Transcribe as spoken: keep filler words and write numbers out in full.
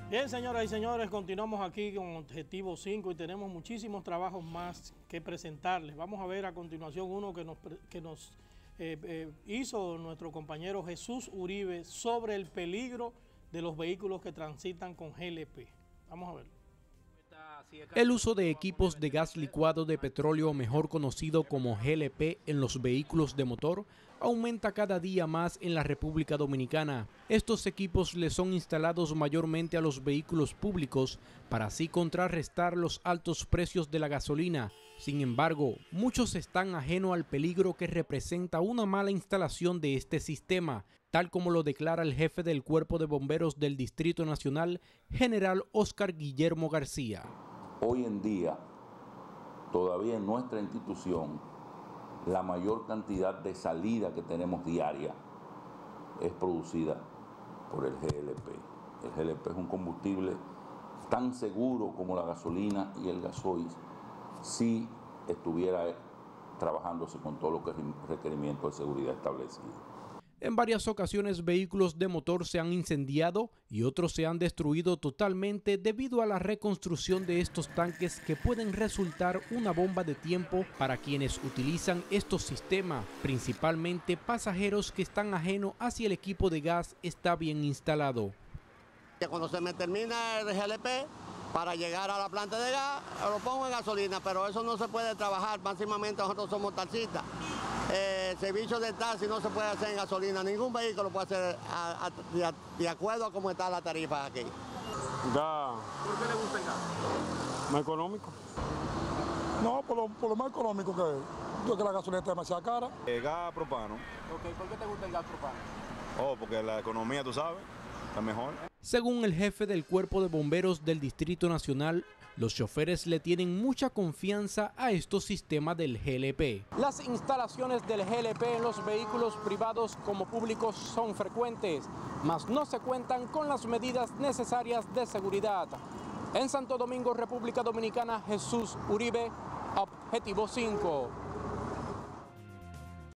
Bien, señoras y señores, continuamos aquí con Objetivo cinco y tenemos muchísimos trabajos más que presentarles. Vamos a ver a continuación uno que nos, que nos eh, eh, hizo nuestro compañero Jesús Uribe sobre el peligro de los vehículos que transitan con G L P. Vamos a verlo. El uso de equipos de gas licuado de petróleo, mejor conocido como G L P, en los vehículos de motor aumenta cada día más en la República Dominicana. Estos equipos le son instalados mayormente a los vehículos públicos para así contrarrestar los altos precios de la gasolina. Sin embargo, muchos están ajenos al peligro que representa una mala instalación de este sistema, tal como lo declara el jefe del Cuerpo de Bomberos del Distrito Nacional, General Oscar Guillermo García. Hoy en día, todavía en nuestra institución, la mayor cantidad de salida que tenemos diaria es producida por el G L P. El G L P es un combustible tan seguro como la gasolina y el gasoil si estuviera trabajándose con todos los requerimientos de seguridad establecidos. En varias ocasiones vehículos de motor se han incendiado y otros se han destruido totalmente debido a la reconstrucción de estos tanques, que pueden resultar una bomba de tiempo para quienes utilizan estos sistemas, principalmente pasajeros que están ajenos a si el equipo de gas está bien instalado. Cuando se me termina el G L P, para llegar a la planta de gas, lo pongo en gasolina, pero eso no se puede trabajar. Máximamente nosotros somos taxistas. Eh, el servicio de taxi no se puede hacer en gasolina. Ningún vehículo puede hacer a, a, de, de acuerdo a cómo está la tarifa aquí. Gas. ¿Por qué le gusta el gas? Más económico. No, por lo, por lo más económico que es. Porque la gasolina está demasiado cara. Eh, gas propano. Okay, ¿por qué te gusta el gas propano? Oh, porque la economía, tú sabes, está mejor. Según el jefe del Cuerpo de Bomberos del Distrito Nacional, los choferes le tienen mucha confianza a estos sistemas del G L P. Las instalaciones del G L P en los vehículos privados como públicos son frecuentes, mas no se cuentan con las medidas necesarias de seguridad. En Santo Domingo, República Dominicana, Jesús Uribe, Objetivo cinco.